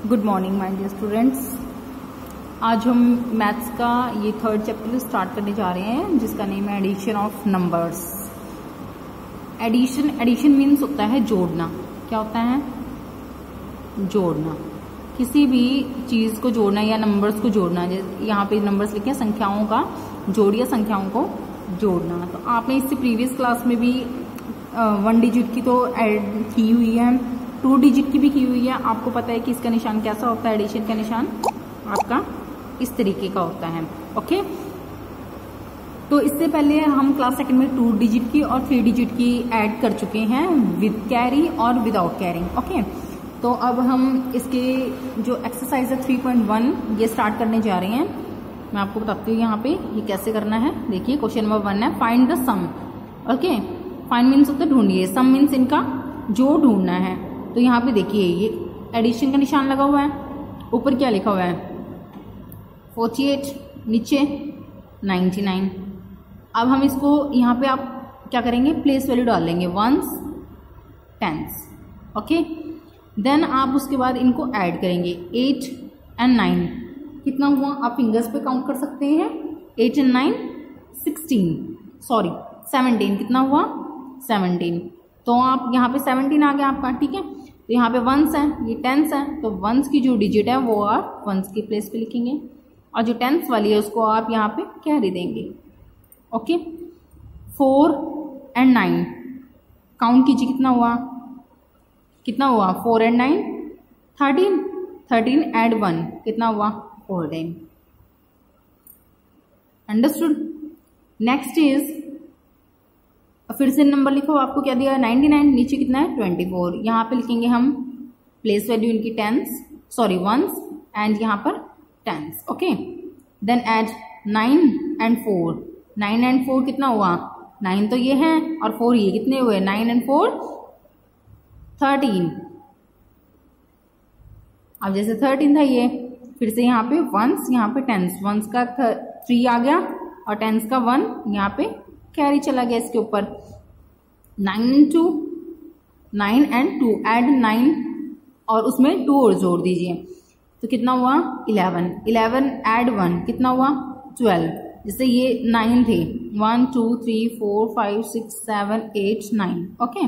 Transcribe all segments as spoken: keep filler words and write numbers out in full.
Good morning my dear students. आज हम maths का ये थर्ड चैप्टर स्टार्ट करने जा रहे हैं जिसका नेम है addition of numbers. Addition addition means होता है जोड़ना। क्या होता है? जोड़ना। किसी भी चीज को जोड़ना या नंबर्स को जोड़ना। यहाँ पे नंबर्स लिखे हैं, संख्याओं का जोड़ या संख्याओं को जोड़ना। तो आपने इससे प्रीवियस क्लास में भी वन डिजिट की तो ऐड की हुई है, टू डिजिट की भी की हुई है। आपको पता है कि इसका निशान कैसा होता है? एडिशन का निशान आपका इस तरीके का होता है। ओके, तो इससे पहले हम क्लास सेकंड में टू डिजिट की और थ्री डिजिट की ऐड कर चुके हैं विद कैरी और विदाउट कैरिंग। ओके, तो अब हम इसके जो एक्सरसाइज है थ्री पॉइंट वन ये स्टार्ट करने जा रहे हैं। मैं आपको बताती हूँ यहाँ पे ये कैसे करना है। देखिए क्वेश्चन नंबर वन है find the sum. Okay, find means होता है ढूंढिए, सम मीन्स इनका जो ढूंढना है। तो यहाँ पे देखिए ये एडिशन का निशान लगा हुआ है, ऊपर क्या लिखा हुआ है? फोर्टी एट, नीचे नाइन्टी नाइन। अब हम इसको यहाँ पे आप क्या करेंगे? प्लेस वैल्यू डाल देंगे, वंस टेंस। ओके, देन आप उसके बाद इनको ऐड करेंगे, एट एंड नाइन। कितना हुआ? आप फिंगर्स पे काउंट कर सकते हैं। Eight and nine sixteen, sorry seventeen. कितना हुआ? सेवनटीन। तो आप यहाँ पे सेवनटीन आ गया आपका, ठीक है। तो यहाँ पे वंस है, ये टेंस है, तो वंस की जो डिजिट है वो आप वंस की प्लेस पे लिखेंगे और जो टेंस वाली है उसको आप यहाँ पे कैरी देंगे। Okay, four and nine count कीजिए, कितना हुआ? कितना हुआ? Four and nine thirteen. Thirteen add one कितना हुआ? फोर्टीन। अंडरस्टूड? नेक्स्ट इज, फिर से नंबर लिखो। आपको क्या दिया? Ninety nine. नीचे कितना है? Twenty four. यहाँ पे लिखेंगे हम प्लेस वैल्यू इनकी टेंस, सॉरी वंस, एंड यहाँ पर tens. Okay, then add nine and four. Nine and four कितना हुआ? नाइन तो ये है और फोर ये, कितने हुए? Nine and four thirteen. अब जैसे थर्टीन था ये, फिर से यहाँ पे वंस, यहाँ पे टेंस। वंस का थ्री आ गया और टेंस का वन यहाँ पे कैरी चला गया इसके ऊपर। Nine two, nine and two, add nine और उसमें टू और जोड़ दीजिए तो कितना हुआ? इलेवन। इलेवन एड वन कितना हुआ? ट्वेल्व। जैसे ये नाइन थे, one two three four five six seven eight nine. Okay,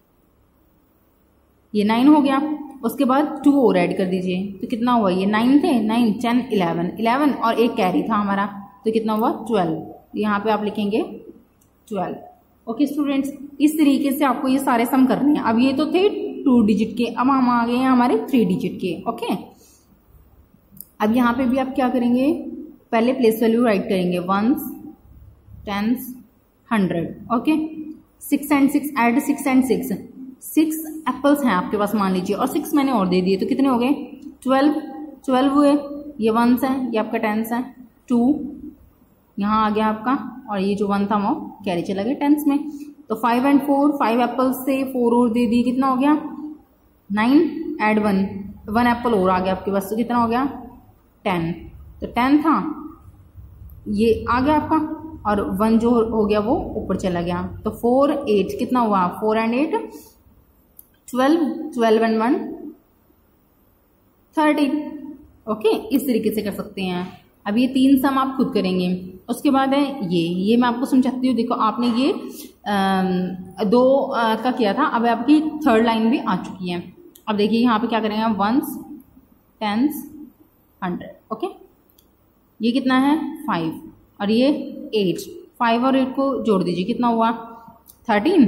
ये नाइन हो गया। उसके बाद टू और ऐड कर दीजिए तो कितना हुआ? ये नाइन थे, नाइन टेन इलेवन। इलेवन और एक कैरी था हमारा, तो कितना हुआ? ट्वेल्व। यहाँ पे आप लिखेंगे ट्वेल्व। ओके स्टूडेंट्स, इस तरीके से आपको ये सारे सम करने हैं। अब ये तो थे टू डिजिट के, अब हम आ गए हैं हमारे थ्री डिजिट के। ओके, अब यहाँ पे भी आप क्या करेंगे? पहले प्लेस वैल्यू राइट करेंगे, ones tens hundred. Okay, six and six, add six and six. Six apples हैं आपके पास मान लीजिए और सिक्स मैंने और दे दिए तो कितने हो गए? ट्वेल्व। ट्वेल्व हुए। ये वंस है, ये आपका टेंस है। टू यहाँ आ गया आपका और ये जो वन था वो कैरी चला गया टेंस में। तो five and four, five apple से फोर और दे दी, कितना हो गया? Nine add one, one apple और आ गया आपके पास, तो कितना हो गया? टेन। तो टेन था, ये आ गया आपका और वन जो हो गया वो ऊपर चला गया। तो फोर एट कितना हुआ? Four and eight twelve, twelve and one thirteen. Okay, इस तरीके से कर सकते हैं। अब ये तीन सम आप खुद करेंगे। उसके बाद है ये ये मैं आपको समझाती हूँ। देखो आपने ये आ, दो आ, का किया था, अब आपकी थर्ड लाइन भी आ चुकी है। अब देखिए यहाँ पे क्या करेंगे? Ones tens hundred. ओके, ये कितना है? फाइव और ये एट। फाइव और एट को जोड़ दीजिए, कितना हुआ? थर्टीन।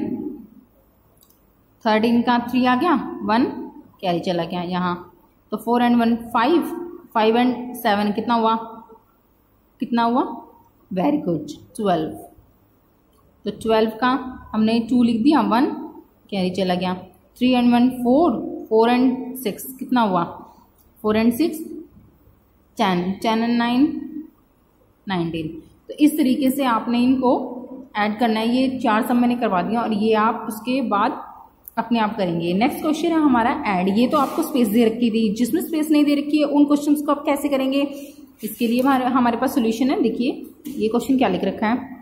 थर्टीन का थ्री आ गया, वन कैरी चला गया यहाँ। तो four and one five, five and seven कितना हुआ? कितना हुआ? Very good, twelve. तो ट्वेल्व का हमने टू लिख दिया, वन कैरी चला गया। Three and one four, four and six कितना हुआ? Four and six ten, ten and nine nineteen. तो इस तरीके से आपने इनको ऐड करना है। ये चार सम मैंने करवा दिया और ये आप उसके बाद अपने आप करेंगे। नेक्स्ट क्वेश्चन है हमारा ऐड। ये तो आपको स्पेस दे रखी थी, जिसमें स्पेस नहीं दे रखी है उन क्वेश्चंस को आप कैसे करेंगे? इसके लिए हमारे हमारे पास सोल्यूशन है। देखिए ये क्वेश्चन क्या लिख रखा है?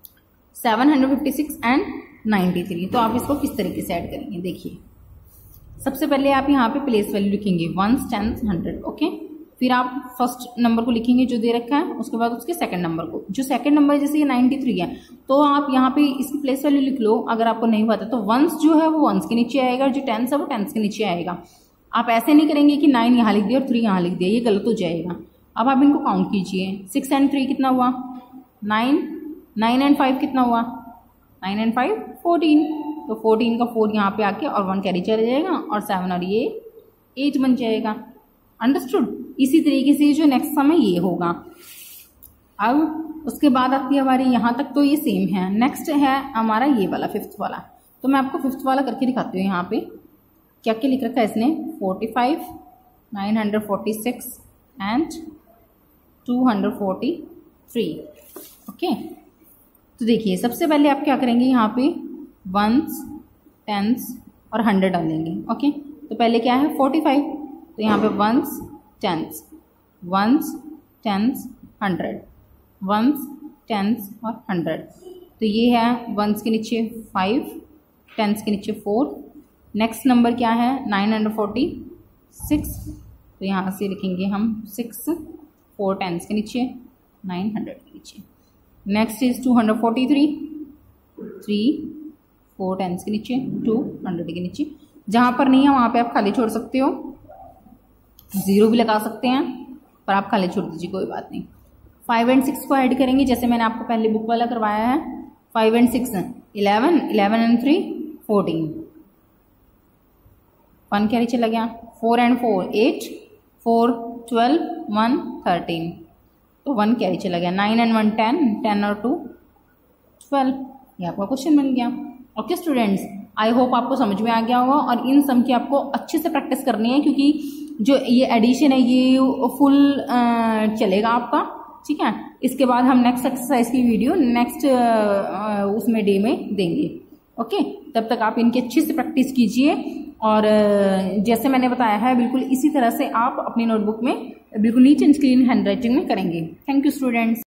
Seven hundred fifty six and ninety three. तो आप इसको किस तरीके से ऐड करेंगे? देखिए सबसे पहले आप यहाँ पे प्लेस वैल्यू लिखेंगे वंस, टेंस, हंड्रेड। ओके, फिर आप फर्स्ट नंबर को लिखेंगे जो दे रखा है, उसके बाद उसके सेकंड नंबर को। जो सेकंड नंबर जैसे ये नाइन्टी थ्री है तो आप यहाँ पे इसकी प्लेस वैल्यू लिख लो। अगर आपको नहीं पता तो वंस जो है वो वंस के नीचे आएगा, जो टेंस है वो टेंस के नीचे आएगा। आप ऐसे नहीं करेंगे कि नाइन यहाँ लिख दिया और थ्री यहाँ लिख दिया, ये गलत हो जाएगा। अब आप इनको काउंट कीजिए, सिक्स एंड थ्री कितना हुआ, नाइन, नाइन एंड फाइव कितना हुआ, नाइन एंड फाइव फोर्टीन, तो फोर्टीन का फोर यहाँ पे आके और वन कैरी चला जाएगा और सेवन और ये एट बन जाएगा। अंडरस्टूड। इसी तरीके से जो नेक्स्ट सम है ये होगा। अब उसके बाद आती है हमारी यहाँ तक तो ये सेम है। नेक्स्ट है हमारा ये वाला फिफ्थ वाला, तो मैं आपको फिफ्थ वाला करके दिखाती हूँ। यहाँ पे क्या क्या लिख रखा है इसने, forty five, nine hundred forty six and two hundred forty three. Okay, तो देखिए सबसे पहले आप क्या करेंगे, यहाँ पे वंस, टेंस और हंड्रेड डालेंगे। ओके, तो पहले क्या है फोर्टी फाइव, तो यहाँ पे ones, tens, ones, tens, hundred, ones, tens और हंड्रेड। तो ये है वंस के नीचे फाइव, टेंस के नीचे फोर। नेक्स्ट नंबर क्या है, नाइन हंड्रेड फोर्टी सिक्स, तो यहाँ से लिखेंगे हम सिक्स, फोर टेंस के नीचे, नाइन हंड्रेड के नीचे। Next is two hundred forty three, three, four tens के नीचे, टू हंड्रेड के नीचे। जहाँ पर नहीं है वहाँ पे आप खाली छोड़ सकते हो, ज़ीरो भी लगा सकते हैं, पर आप खाली छोड़ दीजिए, कोई बात नहीं। फाइव एंड सिक्स को ऐड करेंगे जैसे मैंने आपको पहले बुक वाला करवाया है। Five and six eleven, eleven and three fourteen, one carry चला गया। Four and four eight, four twelve, one thirteen, तो वन कैरी चला गया। Nine and one ten, ten और टू ट्वेल्व, ये आपका क्वेश्चन बन गया। ओके स्टूडेंट्स, आई होप आपको समझ में आ गया होगा और इन सम की आपको अच्छे से प्रैक्टिस करनी है, क्योंकि जो ये एडिशन है ये फुल चलेगा आपका, ठीक है। इसके बाद हम नेक्स्ट एक्सरसाइज की वीडियो नेक्स्ट उसमें डे में देंगे। ओके, तब तक आप इनकी अच्छे से प्रैक्टिस कीजिए और जैसे मैंने बताया है बिल्कुल इसी तरह से आप अपनी नोटबुक में बिल्कुल neat and clean handwriting में करेंगे। Thank you students.